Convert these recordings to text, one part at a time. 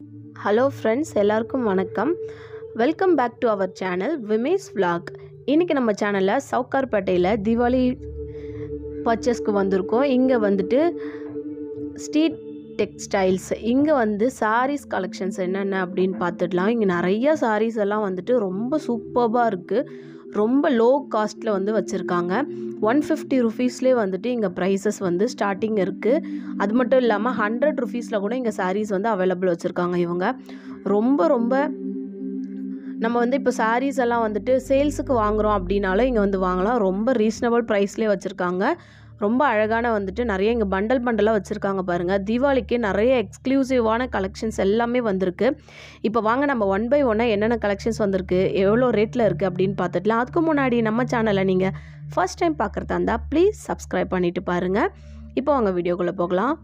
Hello friends, எல்லாருக்கும் வணக்கம். Welcome back to our channel விமேஸ் vlog. இன்றைக்கி நம்ம சேனலில் சவுகார்பேட்டையில் தீபாவளி பர்ச்சேஸ்க்கு வந்திருக்கோம். இங்கே வந்துட்டு ஸ்ட்ரீட் டெக்ஸ்டைல்ஸ், இங்கே வந்து சாரீஸ் கலெக்ஷன்ஸ் என்னென்ன அப்படின்னு பார்த்துடலாம். இங்கே நிறைய சாரீஸ் எல்லாம் வந்துட்டு ரொம்ப சூப்பர்பாக இருக்குது. ரொம்ப லோ காஸ்ட்டில் வந்து வச்சுருக்காங்க. 150 ருபீஸ்லேயே வந்துட்டு இங்கே ப்ரைஸஸ் வந்து ஸ்டார்டிங் இருக்குது. அது மட்டும் இல்லாமல் 100 ருபீஸில் கூட இங்கே சாரீஸ் வந்து அவைலபிள் வச்சுருக்காங்க. இவங்க ரொம்ப நம்ம வந்து இப்போ சாரீஸ் எல்லாம் வந்துட்டு சேல்ஸுக்கு வாங்குகிறோம் அப்படின்னாலும் இங்கே வந்து வாங்கலாம். ரொம்ப ரீசனபிள் ப்ரைஸ்லேயே வச்சுருக்காங்க. ரொம்ப அழகான வந்துட்டு நிறைய இங்கே பண்டலாக வச்சுருக்காங்க பாருங்கள். தீபாவளிக்கு நிறைய எக்ஸ்க்ளூசிவான கலெக்ஷன்ஸ் எல்லாமே வந்திருக்கு. இப்போ வாங்க நம்ம ஒன் பை ஒன்னாக என்னென்ன கலெக்ஷன்ஸ் வந்திருக்கு, எவ்வளோ ரேட்டில் இருக்குது அப்படின்னு பார்த்துக்கலாம். அதுக்கு முன்னாடி நம்ம சேனலை நீங்கள் ஃபர்ஸ்ட் டைம் பார்க்குறதா இருந்தால் ப்ளீஸ் சப்ஸ்கிரைப் பண்ணிவிட்டு பாருங்கள். இப்போ வாங்க வீடியோக்குள்ளே போகலாம்.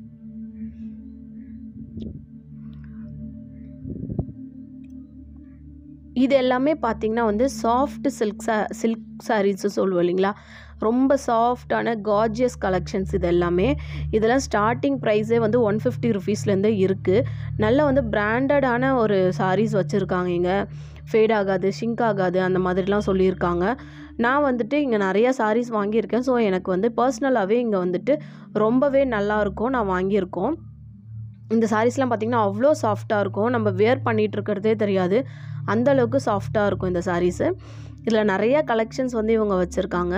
இது எல்லாமே பார்த்திங்கன்னா வந்து சாஃப்ட் சில்க் சாரீஸு சொல்லுவோம் இல்லைங்களா, ரொம்ப சாஃப்டான கார்ஜியஸ் கலெக்ஷன்ஸ். இது எல்லாமே இதெல்லாம் ஸ்டார்டிங் ப்ரைஸே வந்து 150 ருபீஸ்லேருந்தே இருக்குது. நல்ல வந்து பிராண்டடான ஒரு சாரீஸ் வச்சுருக்காங்க. இங்கே ஃபேட் ஆகாது, ஷிங்க் ஆகாது, அந்த மாதிரிலாம் சொல்லியிருக்காங்க. நான் வந்துட்டு இங்கே நிறையா சாரீஸ் வாங்கியிருக்கேன். ஸோ எனக்கு வந்து பர்சனலாகவே இங்கே வந்துட்டு ரொம்பவே நல்லாயிருக்கும். நான் வாங்கியிருக்கோம். இந்த சாரீஸ்லாம் பார்த்திங்கன்னா அவ்வளோ சாஃப்டாக இருக்கும். நம்ம வேர் பண்ணிகிட்டு இருக்கிறதே தெரியாது, அந்தளவுக்கு சாஃப்டாக இருக்கும் இந்த சாரீஸு. இதில் நிறைய கலெக்ஷன்ஸ் வந்து இவங்க வச்சுருக்காங்க.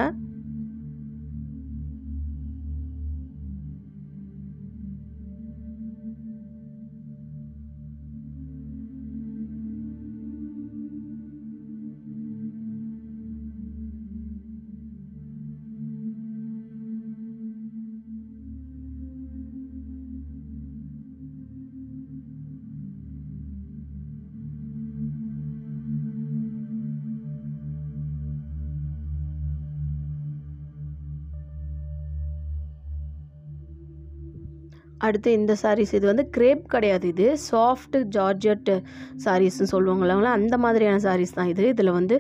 அடுத்து இந்த சாரீஸ், இது வந்து கிரேப் கிடையாது, இது சாஃப்ட் ஜார்ஜெட் சாரீஸ்ன்னு சொல்லுவாங்களா, அந்த மாதிரியான சாரீஸ் தான் இது. இதில் வந்து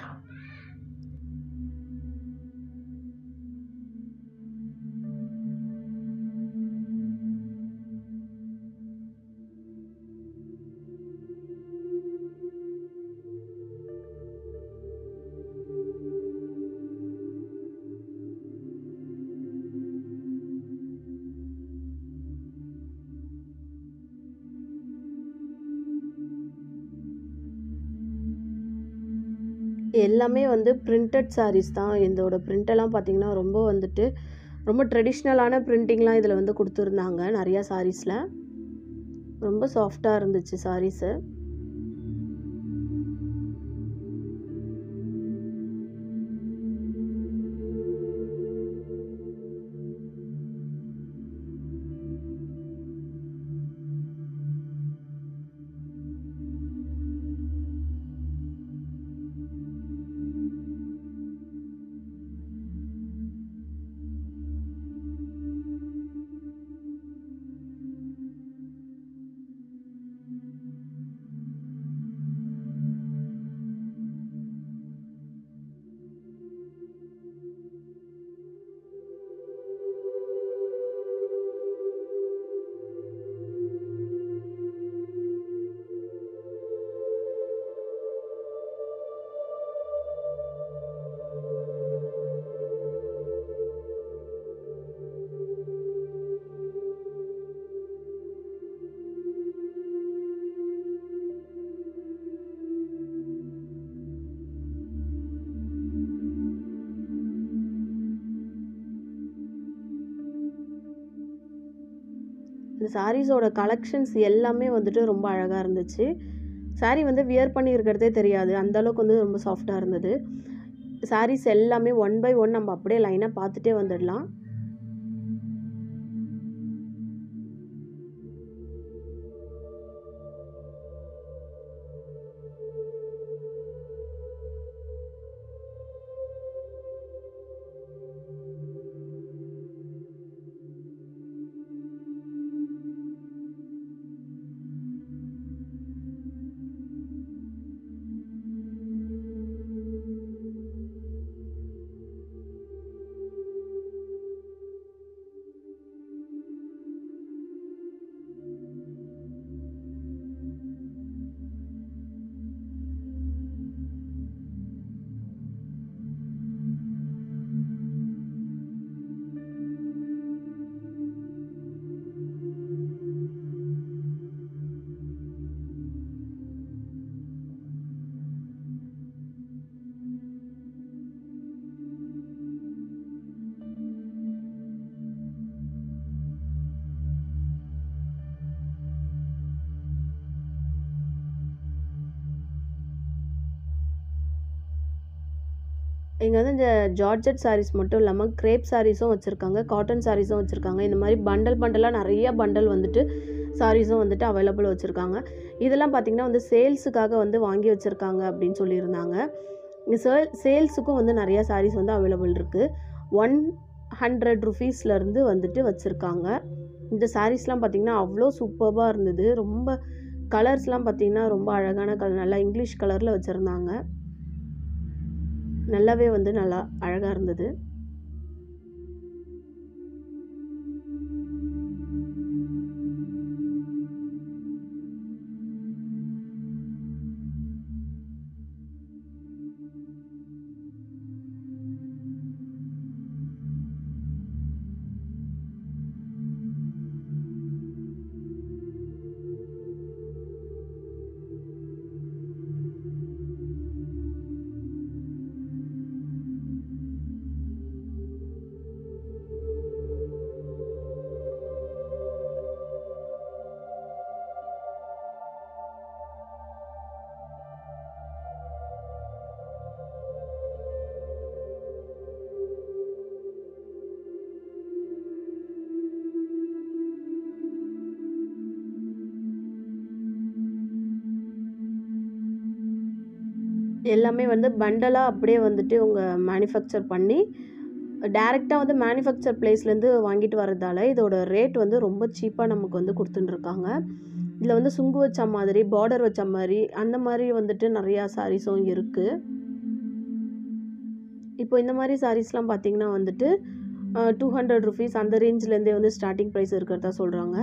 எல்லாமே வந்து பிரிண்டட் சாரீஸ் தான். இதோட பிரிண்டெல்லாம் பார்த்திங்கன்னா ரொம்ப வந்துட்டு ரொம்ப ட்ரெடிஷ்னலான பிரிண்டிங்லாம் இதில் வந்து கொடுத்துருந்தாங்க. நிறையா சாரீஸில் ரொம்ப சாஃப்டாக இருந்துச்சு சாரீஸு. இந்த சாரீஸோட கலெக்ஷன்ஸ் எல்லாமே வந்துட்டு ரொம்ப அழகாக இருந்துச்சு. சாரீ வந்து வியர் பண்ணி இருக்கிறதே தெரியாது, அந்தளவுக்கு வந்து ரொம்ப சாஃப்டாக இருந்தது. சாரீஸ் எல்லாமே ஒன் பை ஒன் நம்ம அப்படியே லைனாக பார்த்துட்டே வந்துடலாம். இங்கே வந்து இந்த ஜார்ஜெட் சாரீஸ் மட்டும் இல்லாமல் கிரேப் சாரீஸும் வச்சுருக்காங்க, காட்டன் சாரீஸும் வச்சுருக்காங்க. இந்த மாதிரி பண்டலாக நிறைய பண்டல் வந்துட்டு சாரீஸும் வந்துட்டு அவைலபிள் வச்சுருக்காங்க. இதெல்லாம் பார்த்திங்கன்னா வந்து சேல்ஸுக்காக வந்து வாங்கி வச்சுருக்காங்க அப்படின்னு சொல்லியிருந்தாங்க. இங்கே சேல்ஸுக்கும் வந்து நிறையா சாரீஸ் வந்து அவைலபிள் இருக்குது. 100 ருபீஸ்லேருந்து வந்துட்டு வச்சுருக்காங்க. இந்த சாரீஸ்லாம் பார்த்திங்கன்னா அவ்வளோ சூப்பராக இருந்தது. ரொம்ப கலர்ஸ்லாம் பார்த்திங்கன்னா ரொம்ப அழகான கலர், நல்லா இங்கிலீஷ் கலரில் வச்சுருந்தாங்க. நல்லாவே வந்து நல்லா அழகாக இருந்தது. எல்லாமே வந்து பண்டலாக அப்படியே வந்துட்டு இவங்க மேனுஃபேக்சர் பண்ணி டைரெக்டாக வந்து மேனுஃபேக்சர் பிளேஸ்லேருந்து வாங்கிட்டு வரதால இதோட ரேட் வந்து ரொம்ப சீப்பாக நமக்கு வந்து கொடுத்துட்டுருக்காங்க. இதில் வந்து சுங்கு வச்ச மாதிரி, பார்டர் வச்ச மாதிரி, அந்த மாதிரி வந்துட்டு நிறையா சாரீஸும் இருக்குது. இப்போ இந்த மாதிரி சாரீஸ்லாம் பார்த்திங்கன்னா வந்துட்டு 200 ருபீஸ் அந்த ரேஞ்சிலேருந்தே வந்து ஸ்டார்டிங் ப்ரைஸ் இருக்கிறதா சொல்கிறாங்க.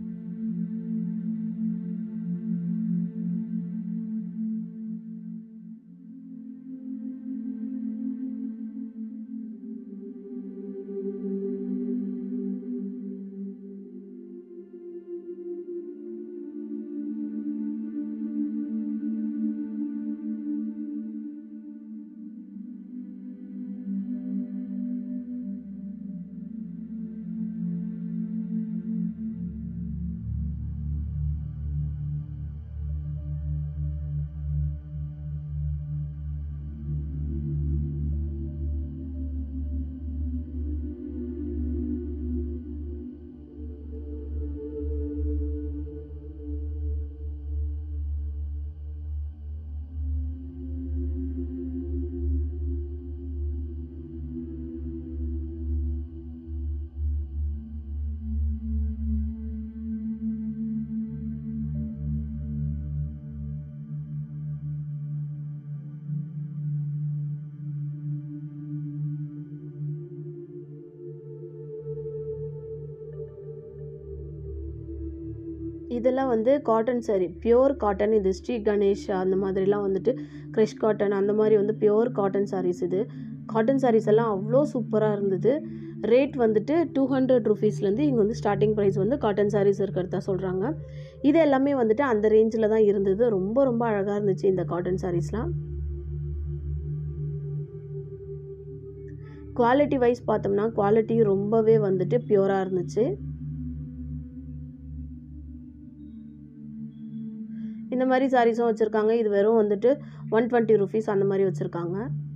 இதெல்லாம் வந்து காட்டன் சாரீ, பியோர் காட்டன். இது ஸ்ரீ கணேஷ் அந்த மாதிரிலாம் வந்துட்டு க்ரஷ் காட்டன் அந்த மாதிரி வந்து பியோர் காட்டன் சாரீஸ். இது காட்டன் சாரீஸ் எல்லாம் அவ்வளோ சூப்பராக இருந்தது. ரேட் வந்துட்டு 200 ருபீஸ்லேருந்து இங்கே வந்து ஸ்டார்டிங் ப்ரைஸ் வந்து காட்டன் சாரீஸ் இருக்கிறதா சொல்கிறாங்க. இது எல்லாமே வந்துட்டு அந்த ரேஞ்சில் தான் இருந்தது. ரொம்ப ரொம்ப அழகாக இருந்துச்சு இந்த காட்டன் சாரீஸ்லாம். குவாலிட்டி வைஸ் பார்த்தோம்னா குவாலிட்டி ரொம்பவே வந்துட்டு பியூராக இருந்துச்சு. இந்த மாதிரி சாரீஸும் வச்சுருக்காங்க. இது வெறும் வந்துட்டு 120 ருபீஸ் அந்த மாதிரி வச்சுருக்காங்க.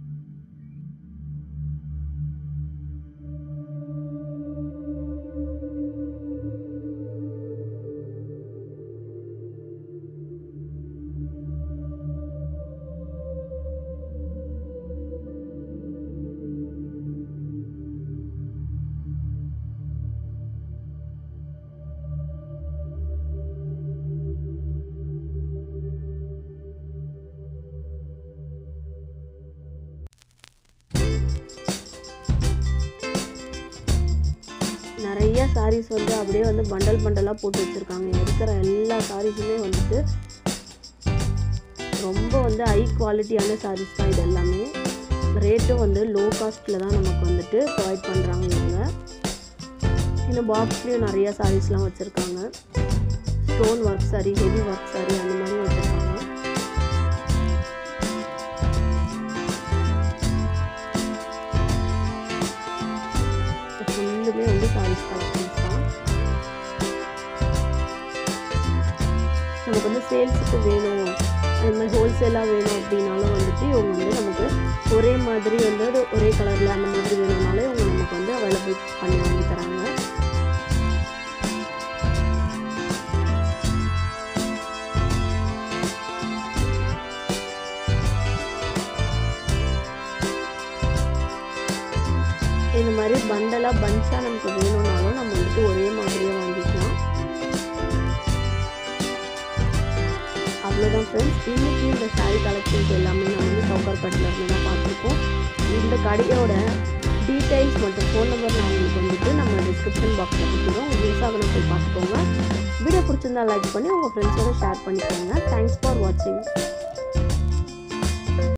நிறைய சாரீஸ் வந்து அப்படியே வந்து பண்டலாக போட்டு வச்சுருக்காங்க. இருக்கிற எல்லா சாரீஸுமே வந்துட்டு ரொம்ப வந்து ஹை குவாலிட்டியான சாரீஸ் தான். இது எல்லாமே ரேட்டும் வந்து லோ காஸ்ட்டில் தான் நமக்கு வந்துட்டு ப்ரொவைட் பண்ணுறாங்க இவங்க. இந்த பாக்ஸ்லேயும் நிறையா சாரீஸ்லாம் வச்சுருக்காங்க. Stone work saree, heavy work saree அந்த மாதிரி வச்சுருக்காங்க. ஃபுல்லுமே வந்து சாரீஸ் கலெக்ஷன்ஸ் தான். நமக்கு வந்து சேல்ஸுக்கு வேணும், இந்த மாதிரி ஹோல்சேலாக வேணும் அப்படின்னாலும் வந்துட்டு இவங்க வந்து நமக்கு ஒரே மாதிரி வந்து ஒரே கலரில் அந்த மாதிரி வேணும்னாலும் இவங்க நமக்கு வந்து அவைலபிள் பண்ணி வாங்கி தராங்க. இந்த மாதிரி பண்டலாக பன்ஸாக நமக்கு வேணும்னாலும் நம்ம வந்துட்டு ஒரே மாதிரியே வாங்கிக்கலாம். அவ்வளோதான் ஃப்ரெண்ட்ஸ், இன்றைக்கி இந்த சாரீ கலெக்ஷன்ஸ் எல்லாமே நம்ம வந்து சவுகார்பேட்டில் இருந்து தான் பார்த்துருக்கோம். இந்த கடையோட டீட்டெயில்ஸ் மற்றும் ஃபோன் நம்பர் நான் உங்களுக்கு வந்துட்டு நம்ம டிஸ்கிரிப்ஷன் பாக்ஸில் கொடுத்துருவோம். யூஸ் ஆகணும் போய் பார்த்துக்கோங்க. வீடியோ பிடிச்சிருந்தா லைக் பண்ணி உங்கள் ஃப்ரெண்ட்ஸோட ஷேர் பண்ணிக்கோங்க. தேங்க்ஸ் ஃபார் வாட்சிங்.